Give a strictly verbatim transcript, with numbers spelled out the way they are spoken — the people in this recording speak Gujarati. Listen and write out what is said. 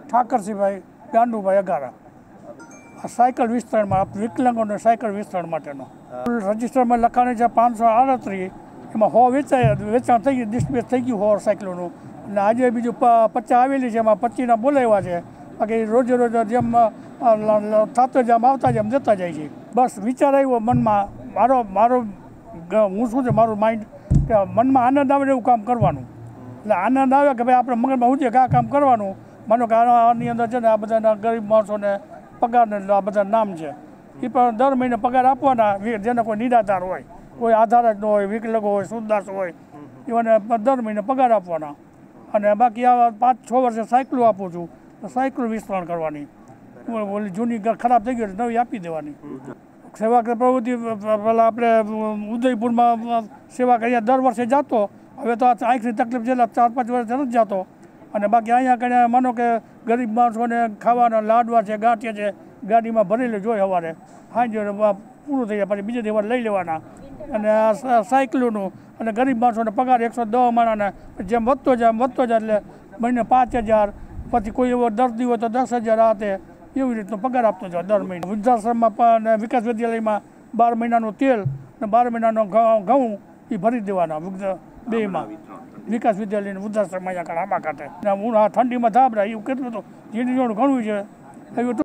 ઠાકરસિંહભાઈ ગાંડુભાઈ અગારા. આ સાયકલ વિસ્તરણમાં વિકલાંગોને સાયકલ વિસ્તરણ માટેનો રજિસ્ટરમાં લખાણે છે પાંચસો આડત્રીસ, એમાં હો વેચાય વેચાણ થઈ ગયું, ડિસ્પેચ થઈ ગયું હો સાયકલોનું. અને આજે બીજું પચાસ આવેલી છે, એમાં પચીસના બોલાવ્યા છે. બાકી રોજે રોજ જેમ થતો જેમ આવતા જેમ જતા જાય છે. બસ વિચાર આવ્યો મનમાં, મારો મારો હું શું છે મારું માઇન્ડ કે મનમાં આનંદ આવે એવું કામ કરવાનું. એટલે આનંદ આવે કે ભાઈ આપણે મગજમાં હું છે કે આ કામ કરવાનું. માનો કે આની અંદર છે ને આ બધાના ગરીબ માણસોને પગારને આ બધા નામ છે, એ પણ દર મહિને પગાર આપવાના. જેને કોઈ નિરાધાર હોય, કોઈ આધાર જ ન હોય, વિકલાંગો હોય, સુરદાસ હોય, એવાને દર મહિને પગાર આપવાના. અને બાકી આ પાંચ છ વર્ષે સાયકલો આપું છું, તો સાયકલ વિસ્તરણ કરવાની. ઓલી જૂની ખરાબ થઈ ગઈ નવી આપી દેવાની. સેવા પ્રવૃત્તિ પેલા આપણે ઉદયપુરમાં સેવા કરી દર વર્ષે જતો. હવે તો આંખની તકલીફ છે એટલે ચાર પાંચ વર્ષ નથી જતો. અને બાકી અહીંયા કને માનો કે ગરીબ માણસોને ખાવાના લાડવા છે, ગાંઠિયા છે, ગાડીમાં ભરેલી જોઈએ સવારે, સાંજે પૂરું થઈ જાય પછી બીજે દિવસ લઈ લેવાના. અને આ સાયકલોનું અને ગરીબ માણસોને પગાર એકસો દસ માણાને જેમ વધતો જાય એમ વધતો જાય, એટલે મહિને પાંચ હજાર પછી કોઈ એવો દર્દી હોય તો દસ હજાર આ તે એવી રીતનો પગાર આપતો જાય દર મહિને. વૃદ્ધાશ્રમમાં પણ વિકાસ વિદ્યાલયમાં બાર મહિનાનું તેલ અને બાર મહિનાનો ઘઉં એ ભરી દેવાના બેમાં. વિકાસ વિદ્યાલયને વૃદ્ધાશ્રમ અહીંયા આંબા કાંઠે હું આ ઠંડીમાં ધાબરા એવું કેટલું તો જેની જોડું ઘણું છે એવું.